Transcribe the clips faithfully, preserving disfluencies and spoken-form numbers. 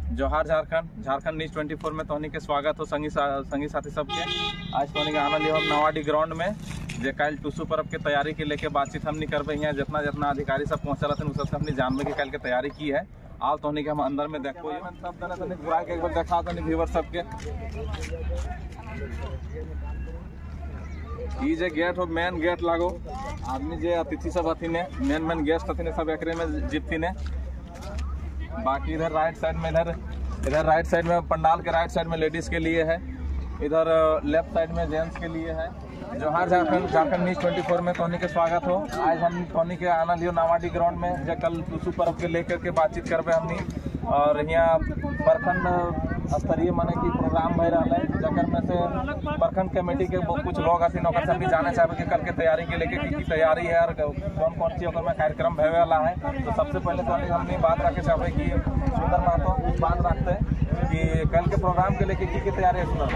जोहार Jharkhand Jharkhand news twenty four में तोहनी के स्वागत हो संगी सा, संगी साथी सबके। आज तोहनी के आनंद हम नवाडी ग्राउंड में जे कल टूसू पर्व के तैयारी के लेके बातचीत हमनी करबे। यहाँ जितना जितना अधिकारी सब पहुंचल थे उस सबसे हमने जानबे के कल के तैयारी की है। आल तोहनी के हम अंदर में देखो सब तरह तनी बुरा के एक बार देखा तनी व्यूअर सबके। ई जे गेट हो मेन गेट लागो आदमी जे अतिथि सब हथिन मेन मेन गेस्ट हथिन सब एकरे में जीतथिन। बाकी इधर राइट साइड में इधर इधर राइट साइड में पंडाल के राइट साइड में लेडीज के लिए है, इधर लेफ्ट साइड में जेंट्स के लिए है। जोहार Jharkhand Jharkhand news twenty four में तोहनी के स्वागत हो। आज हम तोहनी के आनंद लियो नवाडी ग्राउंड में जो कल टूसू पर्व के लेकर के बातचीत करबे हमनी। और यहाँ प्रखंड स्तरीय माने की प्रोग्राम भय रहा है जकर में से प्रखंड कमेटी के कुछ लोग हथिन से भी जाने चाहे कि कल के तैयारी के लेके की, की तैयारी है और कौन कौन सी में कार्यक्रम भय वाला है। तो सबसे पहले तो हमने बात रखे चाहे कि सुंदर महतो बात रखते हैं कि कल के प्रोग्राम के लेके की, की तैयारी है सुंदर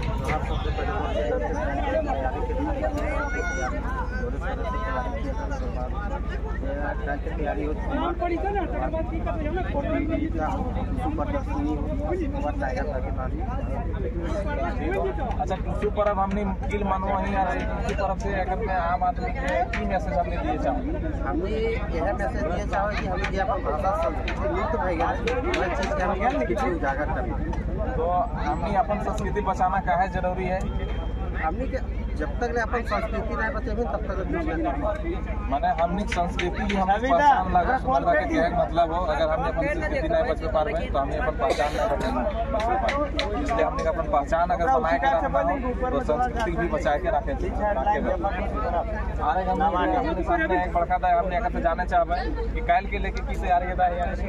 तैयारी अच्छा टूसू पर्व हमने किल मानो वहीं आ रही टूसू पर्व से अगर में आम आदमी के की मैसेज हमने दिए चाहे हमने यह मैसेज दिए चाहे कि हमें जो अपन भाषा संस्कृति लुप्त भई गई वह चीज के हम किसी उजागर करना। तो हमने अपन संस्कृति बचाना का है जरूरी है। हमने के जब तक ले अपन संस्कृति नहीं बचेबे तब तक कुछ नहीं करना। माने हमने संस्कृति हम पहचान लगा सुंदरता के क्या मतलब हो। अगर हमने अपन संस्कृति नहीं बच पाए तो हमें अपन पहचान नहीं बच पाए। इसलिए हमने अपन पहचान अगर बनाए के रखना हो तो संस्कृति भी बचा के रखे सामने एक बड़का था हमने अगर जाने चाहे कि कल के लेके की तैयारी है।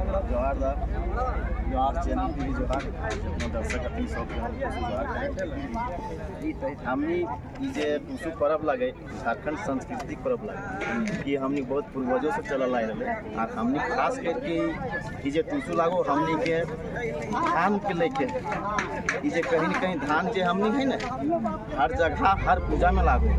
जोहार चैनल की जोहार दर्शक अपनी सब हमने जे टूसू पर्व लगे झारखंड सांस्कृतिक पर्व लगे ये हमने बहुत पूर्वजों से चल आए रहे। और हमने खास करके जे टूसू लागो हमने के धान के लेके जे कहीं न कहीं धान जे हमने है ना हर जगह हर पूजा में लागो।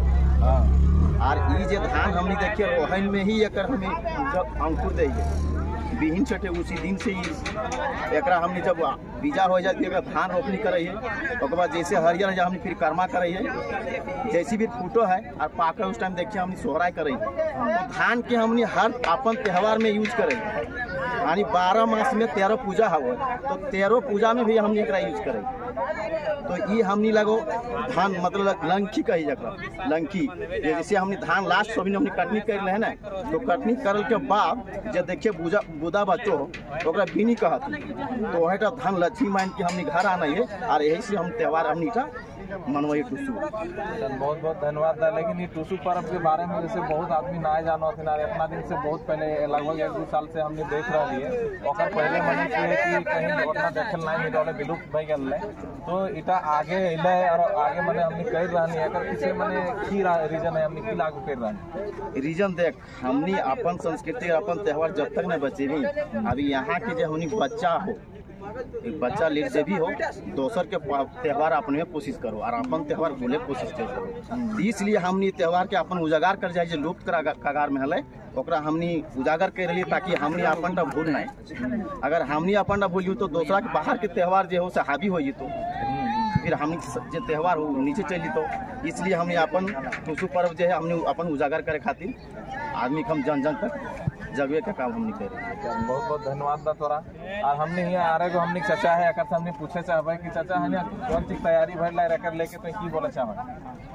और ये जे धान हमने देखिए ओहन में ही एक हमें अंकुर दिए बिहीन छठे उसी दिन से ही एक हमने जब बीजा हो जाती है धान रोपनी करे है उसके बाद जैसे हरियर है हमने फिर कर्मा करे है जैसी भी फूटो है और पाकर उस टाइम देखिए हमने सोहराय करे तो धान के हमने हर अपन त्यौहार में यूज करे यानी बारह मास में तेरह पूजा हुआ तो तेरह पूजा में भी हमने एक यूज करे। तो ये हमने लगो धान मतलब लंकी कही जगह लंकी जैसे हमने धान लास्ट सभी हमने कटनी कर ले है ना तो कटनी करल के बाद जब देखिए बुझा बुदा बच्चो तो बीनी कहत तो वह धान लक्ष्मी मान के हमने घर आना है और यही से हम त्यौहार हमने मनवाई टूसू। बहुत बहुत धन्यवाद। लेकिन ये टूसू पर्व के बारे में जैसे बहुत आदमी ना जानो थे ना इतना दिन से बहुत पहले लगभग एक दो साल से हमने देख रही है और पहले मनी से है कि कहीं उतना देखल नहीं मिले वाले विलुप्त भई गए तो इटा आगे अले और आगे मैंने हमने कर रही है अगर किसी मैंने की रीजन है हमने की लागू कर रही रीजन देख हमने अपन संस्कृति अपन त्यौहार जब तक नहीं बचेगी अभी यहाँ के जो हमने बच्चा हो एक बच्चा लीड से भी हो दोसर के त्यौहार अपने में कोशिश करो और अपन त्यौहार भूले कोशिश करो। इसलिए हमने त्यौहार के अपन उजागर कर जाए लुप्त कगार में हल ओकरा हमने उजागर कर लिए ताकि हमने अपन भूल नहीं। अगर हमने अपन भूलियो तो दूसरा के बाहर के त्यौहार जो हो से हावी हो तो फिर हम जो त्यौहार हो नीचे चल तो इसलिए हमने अपन टूसू पर्व जो है हमने अपन उजागर करे खातिर आदमी हम जन जन तक जगवे का काम हमने करे। बहुत बहुत धन्यवाद बा तोरा। और हमने यहाँ आ रहे को हमने चचा है अगर हमने पूछे चाहे कि चाचा है कौन सी तैयारी भर ला रकर लेके तो की बोला चाहे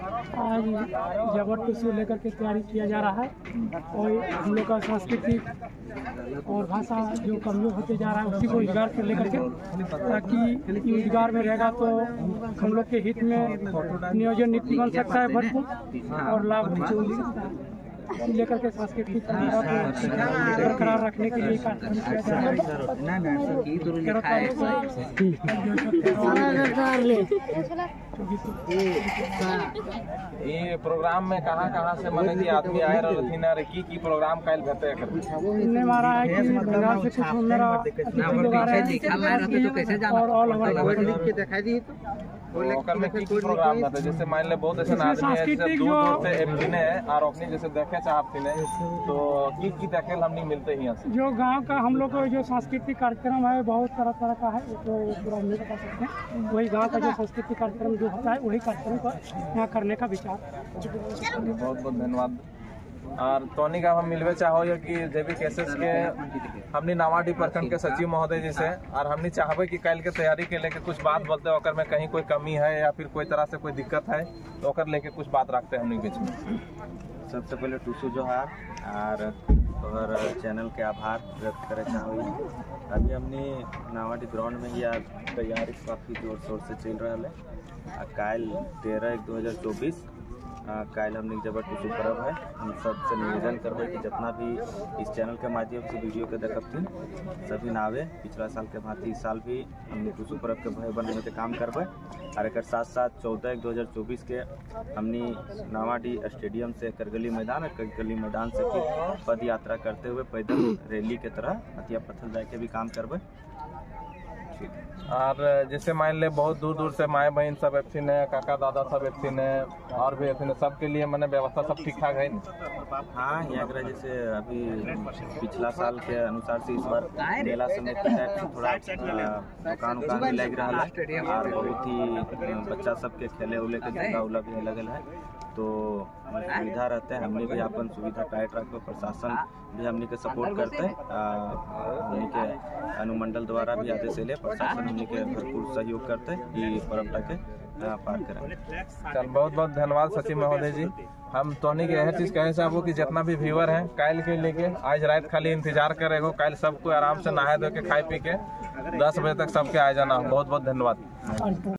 आज जबर टूसू लेकर के तैयारी किया जा रहा है और हम लोग का संस्कृति और भाषा जो कमजोर होते जा रहा है उसी को रोजगार कर लेकर के ताकि रोजगार में रहेगा तो हम लोग के हित में नियोजन नीति बन सकता है भरपूर और लाभ लेकर के सांस्कृतिक बरकरार रखने के लिए कार्यक्रम किया जा रहा है। चौबीस ये प्रोग्राम में कहाँ कहाँ से मने कि आदमी आए रहथिन और की की प्रोग्राम काल भेटे कर ने मारा है कि बंगाल से कुछ मेरा और ऑल ओवर के दिखाई दी तो ओकर में की की प्रोग्राम था जैसे मान ले बहुत ऐसे आदमी है जैसे दूर दूर से एमपी ने और अपनी जैसे देखे चाहती ने तो की की देखे हम नहीं मिलते ही यहाँ से जो गांव का हम लोग का जो सांस्कृतिक कार्यक्रम है बहुत तरह तरह का है तो पूरा नहीं बता सकते हैं। वही गांव का जो सांस्कृतिक कार्यक्रम जो होता है वही कार्यक्रम को यहाँ करने का विचार। बहुत बहुत धन्यवाद। और तोनी का हम मिलवे चाहो या कि जेबी केसेस के हमने नावाडी प्रखंड के सचिव महोदय जी से और हमने चाहबे कि कल के तैयारी के लेके कुछ बात बोलते ओकर में कहीं कोई कमी है या फिर कोई तरह से कोई दिक्कत है तो ओकर लेके कुछ बात रखते हैं हमने बीच में। सबसे पहले टूसू जो है और और चैनल के आभार व्यक्त करे चाहूँ। अभी हमने नावाडी ग्राउंड में यार तैयारी काफ़ी जोर शोर से चल रहा है। कल तेरह एक दो हज़ार चौबीस कल हमने जब टूसू पर्व है हम सबसे निवेदन करबे कि जितना भी इस चैनल के माध्यम से वीडियो के देखथिन सभी नावे पिछला साल के भांति इस साल भी हमने टूसू पर्व के भय बनने के काम करबे। और एक साथ साथ चौदह एक दो हज़ार चौबीस के हमने नावाडी स्टेडियम से करगली मैदान और करगली मैदान से फिर पद यात्रा करते हुए पैदल रैली के तरह हथिया पत्थर जाए के भी काम करबे। और जैसे मान ले बहुत दूर दूर से माए बहन सब एथिन है काका दादा सब एथिन है और भी एथिन सबके लिए मैंने व्यवस्था सब ठीक ठाक है ना। हाँ यहाँ का जैसे अभी पिछला साल के अनुसार से इस बार मेला समिति से थोड़ा दुकान उकान भी लग रहा है और बहुत ही बच्चा सबके खेले उले के झूला उला भी लगल है तो सुविधा रहते हैं। हमने भी अपन सुविधा टाइट रखो प्रशासन भी हमने के सपोर्ट करते हैं हमने के अनुमंडल द्वारा भी आदेश ले प्रशासन हमने के भरपूर सहयोग करते हैं कि पर्व के पार करें। चल बहुत बहुत धन्यवाद सचिव महोदय जी। हम तोनी के यह चीज कहे चाहबो कि जितना भी व्यूअर हैं कल के लेके आज रात खाली इंतजार करेगो कल सबको आराम से नहा धो के खाए पी के दस बजे तक सबके आ जाना। बहुत बहुत धन्यवाद।